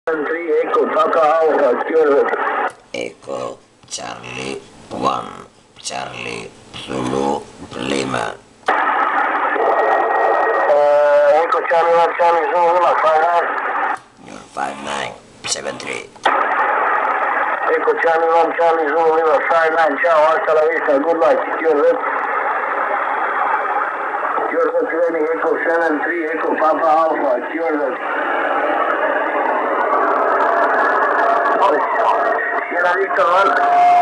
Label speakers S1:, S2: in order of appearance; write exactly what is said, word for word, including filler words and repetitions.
S1: three, Echo, Papa Alpha, Kilo.
S2: Echo, Charlie, one, Charlie, Zulu, Lima.
S1: Uh, Echo, Charlie, one, Charlie, Zulu, Lima, five nine.
S2: You're five nine, seven three.
S1: Echo, Charlie, one, Charlie, Zulu, Lima, five nine. Ciao, hasta la vista, good luck. Secure that. Secure that training, Echo, seven three, Echo, Papa Alpha, secure that. Sierra Victor, one.